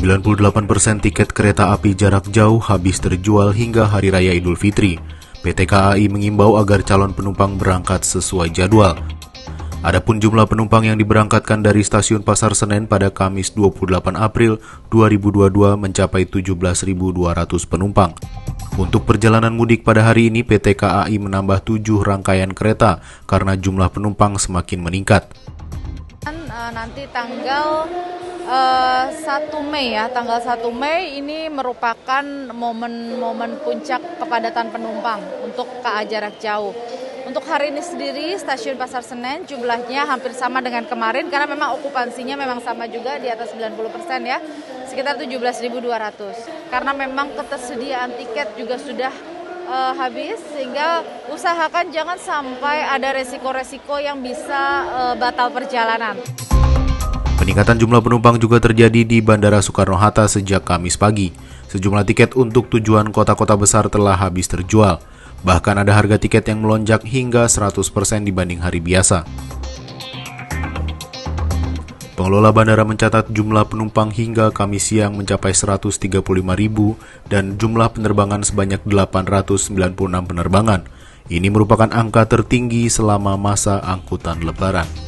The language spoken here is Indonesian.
98% tiket kereta api jarak jauh habis terjual hingga Hari Raya Idul Fitri. PT KAI mengimbau agar calon penumpang berangkat sesuai jadwal. Adapun jumlah penumpang yang diberangkatkan dari stasiun Pasar Senen pada Kamis 28 April 2022 mencapai 17.200 penumpang. Untuk perjalanan mudik pada hari ini, PT KAI menambah 7 rangkaian kereta karena jumlah penumpang semakin meningkat. Nanti tanggal 1 Mei ya, tanggal 1 Mei ini merupakan momen puncak kepadatan penumpang untuk KA jarak jauh. Untuk hari ini sendiri stasiun Pasar Senen jumlahnya hampir sama dengan kemarin karena memang okupansinya memang sama juga di atas 90% ya, sekitar 17.200. Karena memang ketersediaan tiket juga sudah habis sehingga usahakan jangan sampai ada resiko-resiko yang bisa batal perjalanan. Peningkatan jumlah penumpang juga terjadi di Bandara Soekarno-Hatta sejak Kamis pagi. Sejumlah tiket untuk tujuan kota-kota besar telah habis terjual. Bahkan ada harga tiket yang melonjak hingga 100% dibanding hari biasa. Pengelola bandara mencatat jumlah penumpang hingga Kamis siang mencapai 135.000 dan jumlah penerbangan sebanyak 896 penerbangan. Ini merupakan angka tertinggi selama masa angkutan Lebaran.